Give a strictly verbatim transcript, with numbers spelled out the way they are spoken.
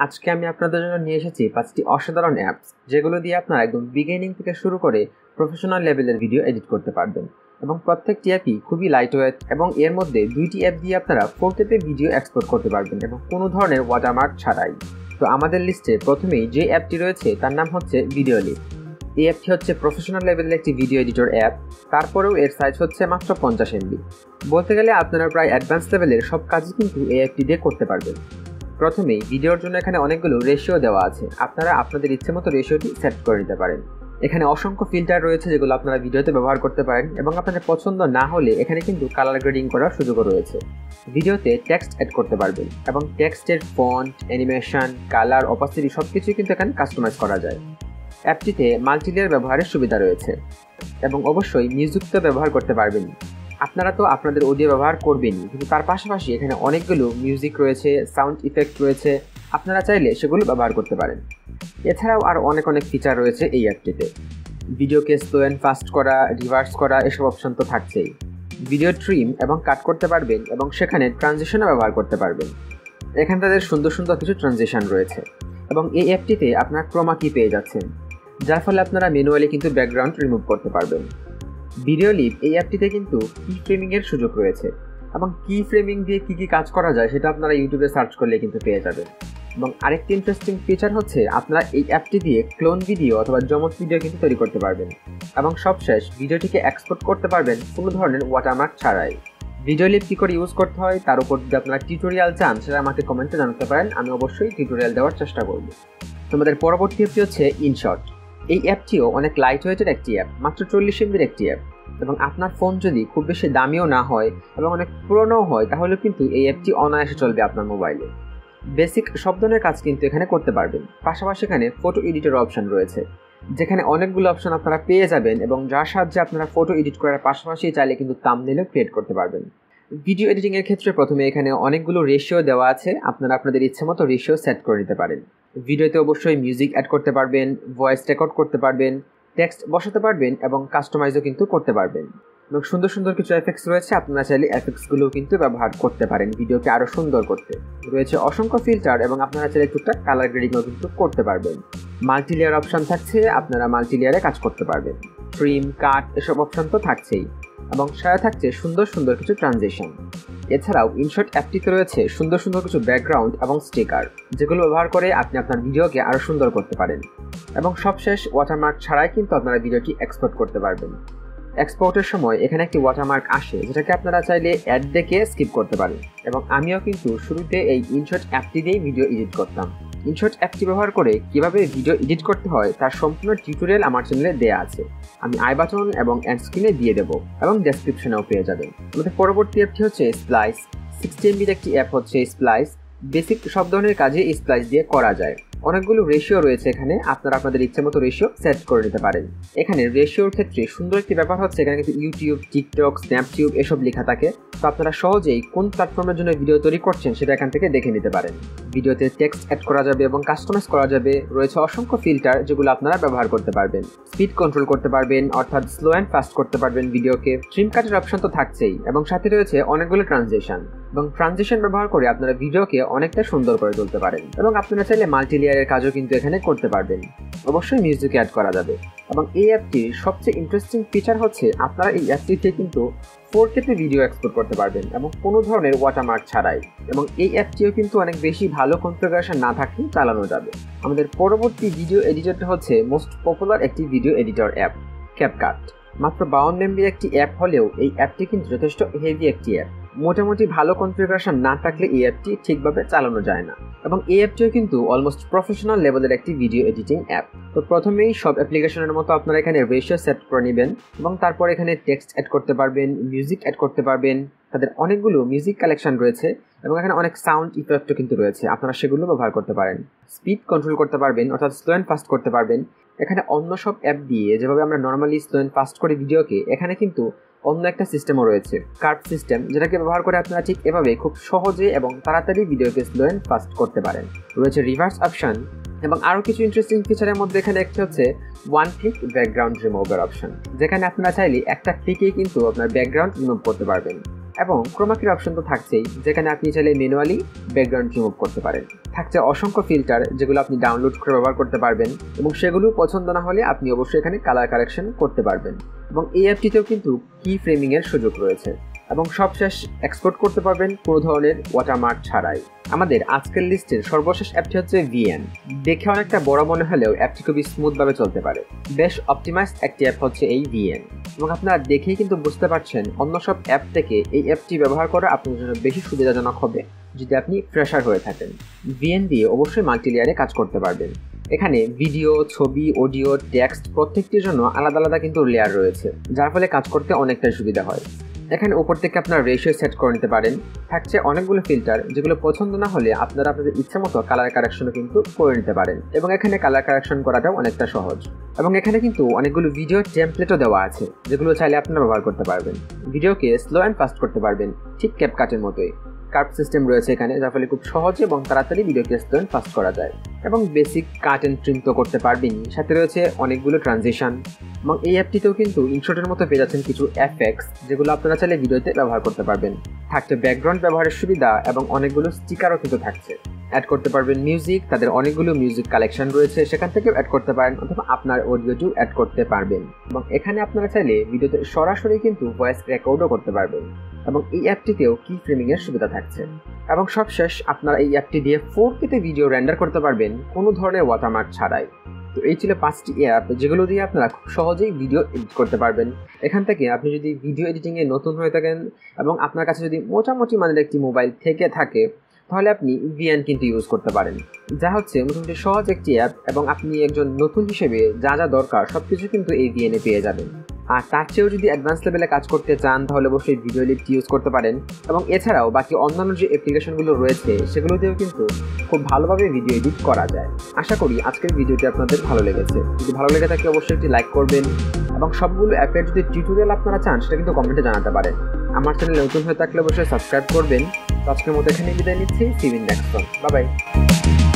আজকে আমি আপনাদের জন্য নিয়ে এসেছি পাঁচটি অসাধারণ অ্যাপস যেগুলো দিয়ে আপনারা একদম বিগিনিং থেকে শুরু করে প্রফেশনাল লেভেলের ভিডিও এডিট করতে পারবেন এবং প্রত্যেকটি অ্যাপই খুবই লাইটওয়েট এবং এর মধ্যে দুইটি অ্যাপ দিয়ে আপনারা ফোর কেতে ভিডিও এক্সপোর্ট করতে পারবেন এবং কোনো ধরনের ওয়াটারমার্ক ছাড়াই। তো আমাদের লিস্টে প্রথমেই যে অ্যাপটি রয়েছে তার নাম হচ্ছে ভিডিওলিপ। এই অ্যাপটি হচ্ছে প্রফেশনাল লেভেলের একটি ভিডিও এডিটর অ্যাপ, তারপরেও এর সাইজ হচ্ছে মাত্র পঞ্চাশ এমবি। বলতে গেলে আপনারা প্রায় অ্যাডভান্স লেভেলের সব কাজই কিন্তু এই অ্যাপটি দিয়ে করতে পারবেন। প্রথমেই ভিডিওর জন্য এখানে অনেকগুলো রেশিও দেওয়া আছে, আপনারা আপনাদের ইচ্ছে মতো রেশিওটি সেট করে নিতে পারেন। এখানে অসংখ্য ফিল্টার রয়েছে যেগুলো আপনারা ভিডিওতে ব্যবহার করতে পারেন এবং আপনাদের পছন্দ না হলে এখানে কিন্তু কালার গ্রেডিং করার সুযোগও রয়েছে। ভিডিওতে টেক্সট অ্যাড করতে পারবেন এবং টেক্সটের ফন্ট, অ্যানিমেশন, কালার, অপাসিটি সব কিছুই কিন্তু এখানে কাস্টমাইজ করা যায়। অ্যাপটিতে মাল্টিলেয়ার ব্যবহারের সুবিধা রয়েছে এবং অবশ্যই মিউজিকটা ব্যবহার করতে পারবেন। আপনারা তো আপনাদের অডিও ব্যবহার করবেনই, কিন্তু তার পাশাপাশি এখানে অনেকগুলো মিউজিক রয়েছে, সাউন্ড ইফেক্ট রয়েছে, আপনারা চাইলে সেগুলো ব্যবহার করতে পারেন। এছাড়াও আর অনেক অনেক ফিচার রয়েছে এই অ্যাপটিতে। ভিডিওকে স্লো অ্যান্ড ফাস্ট করা, রিভার্স করা এসব অপশন তো থাকছেই। ভিডিও ট্রিম এবং কাট করতে পারবেন এবং সেখানে ট্রানজিশনও ব্যবহার করতে পারবেন। এখানে তাদের সুন্দর সুন্দর কিছু ট্রানজিশন রয়েছে এবং এই অ্যাপটিতে আপনারা ক্রোমা কি পেয়ে যাচ্ছেন, যার ফলে আপনারা ম্যানুয়ালি কিন্তু ব্যাকগ্রাউন্ড রিমুভ করতে পারবেন। ভিডিওলিপ এই অ্যাপটিতে কিন্তু কি ফ্রেমিংয়ের সুযোগ রয়েছে এবং কি ফ্রেমিং দিয়ে কী কী কাজ করা যায় সেটা আপনারা ইউটিউবে সার্চ করলে কিন্তু পেয়ে যাবেন। এবং আরেকটি ইন্টারেস্টিং ফিচার হচ্ছে আপনারা এই অ্যাপটি দিয়ে ক্লোন ভিডিও অথবা জমজ ভিডিও কিন্তু তৈরি করতে পারবেন এবং সবশেষ ভিডিওটিকে এক্সপোর্ট করতে পারবেন কোনো ধরনের ওয়াটারমার্ক ছাড়াই। ভিডিওলিপ কী করে ইউজ করতে হয় তার উপর যদি আপনারা টিউটোরিয়াল চান সেটা আমাকে কমেন্টে জানাতে পারেন, আমি অবশ্যই টিউটোরিয়াল দেওয়ার চেষ্টা করব। তোমাদের পরবর্তী অ্যাপটি হচ্ছে ইনশট। এই অ্যাপটিও অনেক লাইট ওয়েটের একটি অ্যাপ, মাত্র চল্লিশ এমবির একটি অ্যাপ এবং আপনার ফোন যদি খুব বেশি দামিও না হয় এবং অনেক পুরোনোও হয় তাহলে কিন্তু এই অ্যাপটি অনায়াসে চলবে আপনার মোবাইলে। বেসিক সব ধরনের কাজ কিন্তু এখানে করতে পারবেন। পাশাপাশি এখানে ফটো এডিটের অপশন রয়েছে যেখানে অনেকগুলো অপশন আপনারা পেয়ে যাবেন এবং যার সাহায্যে আপনারা ফটো এডিট করার পাশাপাশি চাইলে কিন্তু থাম্বনেলও ক্রিয়েট করতে পারবেন। ভিডিও এডিটিংয়ের ক্ষেত্রে প্রথমে এখানে অনেকগুলো রেশিও দেওয়া আছে, আপনারা আপনাদের ইচ্ছে মতো রেশিও সেট করে নিতে পারেন। ভিডিওতে অবশ্যই মিউজিক অ্যাড করতে পারবেন, ভয়েস রেকর্ড করতে পারবেন, টেক্সট বসাতে পারবেন এবং কাস্টমাইজও কিন্তু করতে পারবেন। এবং সুন্দর সুন্দর কিছু এফেক্টস রয়েছে, আপনারা চাইলে এফেক্টসগুলোও কিন্তু ব্যবহার করতে পারেন ভিডিওকে আরও সুন্দর করতে। রয়েছে অসংখ্য ফিল্টার এবং আপনারা চাইলে টুকটাক কালার গ্রেডিংও কিন্তু করতে পারবেন। মাল্টিলেয়ার অপশান থাকছে, আপনারা মাল্টিলেয়ারে কাজ করতে পারবেন। ট্রিম, কাট এসব অপশান তো থাকছেই এবং সাথে থাকছে সুন্দর সুন্দর কিছু ট্রানজিশন। এছাড়াও ইনশট অ্যাপটিতে রয়েছে সুন্দর সুন্দর কিছু ব্যাকগ্রাউন্ড এবং স্টিকার যেগুলো ব্যবহার করে আপনি আপনার ভিডিওকে আরও সুন্দর করতে পারেন এবং সবশেষ ওয়াটারমার্ক ছাড়াই কিন্তু আপনারা ভিডিওটি এক্সপোর্ট করতে পারবেন। এক্সপোর্টের সময় এখানে একটি ওয়াটারমার্ক আসে যেটাকে আপনারা চাইলে অ্যাড দেখে স্কিপ করতে পারেন এবং আমিও কিন্তু শুরুতে এই ইনশট অ্যাপটি দিয়েই ভিডিও এডিট করতাম। ইনশট অ্যাপটি ব্যবহার করে কিভাবে ভিডিও এডিট করতে হয় তার সম্পূর্ণ টিউটোরিয়াল আমার চ্যানেলে দেওয়া আছে, আমি আই বাটন এবং এন্ড স্ক্রিনে দিয়ে দেবো এবং ডেসক্রিপশনেও পেয়ে যাবেন। আমাদের পরবর্তী অ্যাপটি হচ্ছে স্প্লাইস। সিক্সটি এমবির একটি অ্যাপ হচ্ছে স্প্লাইস। বেসিক সব ধরনের কাজে এই স্প্লাইস দিয়ে করা যায়। অনেকগুলো রেশিও রয়েছে এখানে, আপনারা আপনাদের ইচ্ছে মতো রেশিও সেট করে নিতে পারেন। এখানে রেশিওর ক্ষেত্রে সুন্দর একটি ব্যাপার হচ্ছে এখানে কিন্তু ইউটিউব, টিকটক, স্ন্যাপটিউব এসব লেখা থাকে, তো আপনারা সহজেই কোন প্ল্যাটফর্মের জন্য ভিডিও তৈরি করছেন সেটা এখান থেকে দেখে নিতে পারেন। ভিডিওতে টেক্সট অ্যাড করা যাবে এবং কাস্টমাইজ করা যাবে। রয়েছে অসংখ্য ফিল্টার যেগুলো আপনারা ব্যবহার করতে পারবেন। স্পিড কন্ট্রোল করতে পারবেন অর্থাৎ স্লো অ্যান্ড ফাস্ট করতে পারবেন ভিডিওকে। ট্রিম কাটের অপশন তো থাকছেই এবং সাথে রয়েছে অনেকগুলো ট্রানজিশন এবং ট্রানজিশন ব্যবহার করে আপনারা ভিডিওকে অনেকটা সুন্দর করে তুলতে পারেন এবং আপনারা চাইলে মাল্টিলেয়ারের কাজও কিন্তু এখানে করতে পারবেন। অবশ্যই মিউজিক অ্যাড করা যাবে এবং এই অ্যাপটির সবচেয়ে ইন্টারেস্টিং ফিচার হচ্ছে আপনারা এই অ্যাপটিতে কিন্তু ফোর কেতে ভিডিও এক্সপোর্ট করতে পারবেন এবং কোনো ধরনের ওয়াটারমার্ক ছাড়াই এবং এই অ্যাপটিও কিন্তু অনেক বেশি ভালো কনফিগারেশন না থাকলেও চালানো যাবে। আমাদের পরবর্তী ভিডিও এডিটরটা হচ্ছে মোস্ট পপুলার একটি ভিডিও এডিটর অ্যাপ, ক্যাপকাট। মাত্র বাউন্ন এমবির একটি অ্যাপ হলেও এই অ্যাপটি কিন্তু যথেষ্ট হেভি একটি অ্যাপ। মোটামুটি ভালো কনফিগারেশন না থাকলে এই অ্যাপটি ঠিকভাবে চালানো যায় না এবং এই অ্যাপটিও কিন্তু অলমোস্ট প্রফেশনাল লেভেলের একটি ভিডিও এডিটিং অ্যাপ। তো প্রথমেই সব অ্যাপ্লিকেশনের মতো আপনারা এখানে রেশিও সেট করে নেবেন এবং তারপর এখানে টেক্সট অ্যাড করতে পারবেন, মিউজিক অ্যাড করতে পারবেন। তাদের অনেকগুলো মিউজিক কালেকশন রয়েছে এবং এখানে অনেক সাউন্ড ইফেক্টও কিন্তু রয়েছে, আপনারা সেগুলো ব্যবহার করতে পারেন। স্পিড কন্ট্রোল করতে পারবেন অর্থাৎ স্লো অ্যান্ড ফাস্ট করতে পারবেন। এখানে অন্য সব অ্যাপ দিয়ে যেভাবে আমরা নর্মালি স্লো অ্যান্ড ফাস্ট করি ভিডিওকে, এখানে কিন্তু অন্য একটা সিস্টেমও রয়েছে, কার্ভ সিস্টেম, যেটাকে ব্যবহার করে আপনারা ঠিক এভাবে খুব সহজে এবং তাড়াতাড়ি ভিডিওকে স্লো অ্যান্ড ফাস্ট করতে পারেন। রয়েছে রিভার্স অপশন এবং আরও কিছু ইন্টারেস্টিং ফিচারের মধ্যে এখানে একটি হচ্ছে one click background remover option, যেখানে আপনারা চাইলে একটা ক্লিকেই কিন্তু আপনার ব্যাকগ্রাউন্ড রিমুভ করতে পারবেন এবং ক্রোমাকির অপশন তো থাকছেই, যেখানে আপনি চাইলে ম্যানুয়ালি ব্যাকগ্রাউন্ড রিমুভ করতে পারেন। থাকছে অসংখ্য ফিল্টার, যেগুলো আপনি ডাউনলোড করে ব্যবহার করতে পারবেন, এবং সেগুলো পছন্দ না হলে আপনি অবশ্যই এখানে কালার কারেকশন করতে পারবেন। এবং এই অ্যাপটিতেও কিন্তু কি ফ্রেমিং এর সুযোগ রয়েছে, এবং সবশেষ এক্সপোর্ট করতে পারবেন কোনো ধরনের ওয়াটারমার্ক ছাড়াই। আমাদের আজকের লিস্টের সর্বশেষ অ্যাপটি হচ্ছে ভিএন। দেখে অনেকটা বড় মনে হলেও অ্যাপটি খুবই স্মুথভাবে চলতে পারে। বেশ অপটিমাইজড একটি অ্যাপ হচ্ছে এই ভিএন, এবং আপনারা দেখেই কিন্তু বুঝতে পারছেন অন্য সব অ্যাপ থেকে এই অ্যাপটি ব্যবহার করা আপনার জন্য বেশি সুবিধাজনক হবে যদি আপনি ফ্রেশার হয়ে থাকেন। ভিএন দিয়ে অবশ্যই মাল্টিলেয়ারে কাজ করতে পারবেন। এখানে ভিডিও, ছবি, অডিও, টেক্সট প্রত্যেকটির জন্য আলাদা আলাদা কিন্তু লেয়ার রয়েছে, যার ফলে কাজ করতে অনেকটাই সুবিধা হয়। এখানে উপর থেকে আপনার রেশিও সেট করে নিতে পারেন। থাকছে অনেকগুলো ফিল্টার, যেগুলো পছন্দ না হলে আপনারা আপনাদের ইচ্ছা মতো কালার কারেকশনও কিন্তু করে নিতে পারেন, এবং এখানে কালার কারেকশন করাটাও অনেকটা সহজ। এবং এখানে কিন্তু অনেকগুলো ভিডিও টেমপ্লেটও দেওয়া আছে, যেগুলো চাইলে আপনারা ব্যবহার করতে পারবেন। ভিডিওকে স্লো অ্যান্ড ফাস্ট করতে পারবেন, ঠিক ক্যাপকাটের মতোই। কার্ভ সিস্টেম রয়েছে এখানে, যার ফলে খুব সহজে এবং তাড়াতাড়ি ভিডিওকে স্লো অ্যান্ড ফাস্ট করা যায়। এবং বেসিক কাট অ্যান্ড ট্রিম তো করতে পারবেনই, সাথে রয়েছে অনেকগুলো ট্রানজিশন। এবং এই অ্যাপটিতেও কিন্তু ইনশটের মতো পেয়ে যাচ্ছেন কিছু এফেক্টস, যেগুলো আপনারা চাইলে ভিডিওতে ব্যবহার করতে পারবেন। থাকছে ব্যাকগ্রাউন্ড ব্যবহারের সুবিধা, এবং অনেকগুলো স্টিকারও কিন্তু থাকছে। অ্যাড করতে পারবেন মিউজিক, তাদের অনেকগুলো মিউজিক কালেকশন রয়েছে, সেখান থেকেও অ্যাড করতে পারেন, অথবা আপনার অডিওটিও অ্যাড করতে পারবেন। এবং এখানে আপনারা চাইলে ভিডিওতে সরাসরি কিন্তু ভয়েস রেকর্ডও করতে পারবেন। এবং এই অ্যাপটিতেও কি ফ্রেমিং এর সুবিধা থাকছে। এবং সবশেষ আপনারা এই অ্যাপটি দিয়ে ফোর কেতে ভিডিও রেন্ডার করতে পারবেন কোনো ধরনের ওয়াটারমার্ক ছাড়াই। তো এই ছিল পাঁচটি অ্যাপ, যেগুলো দিয়ে আপনারা খুব সহজেই ভিডিও এডিট করতে পারবেন। এখান থেকে আপনি যদি ভিডিও এডিটিংয়ে নতুন হয়ে থাকেন এবং আপনার কাছে যদি মোটামুটি মানের একটি মোবাইল থেকে থাকে, তাহলে আপনি ভিএন কিন্তু ইউজ করতে পারেন, যা হচ্ছে মোটামুটি সহজ একটি অ্যাপ, এবং আপনি একজন নতুন হিসেবে যা যা দরকার সব কিছু কিন্তু এই ভিএনে পেয়ে যাবেন। আর তার চেয়েও যদি অ্যাডভান্স লেভেলে কাজ করতে চান, তাহলে অবশ্যই ভিডিও লিফট ইউজ করতে পারেন। এবং এছাড়াও বাকি অন্যান্য যে অ্যাপ্লিকেশনগুলো রয়েছে, সেগুলোতেও কিন্তু খুব ভালোভাবে ভিডিও এডিট করা যায়। আশা করি আজকের ভিডিওটি আপনাদের ভালো লেগেছে। যদি ভালো লেগে থাকে অবশ্যই একটি লাইক করবেন, এবং সবগুলো অ্যাপের যদি টিউটোরিয়াল আপনারা চান, সেটা কিন্তু কমেন্টে জানাতে পারেন। আমার চ্যানেলে নতুন হয়ে থাকলে অবশ্যই সাবস্ক্রাইব করবেন। তো আজকের মতো এখানে বিদায় নিচ্ছি। See you in next one. Bye by.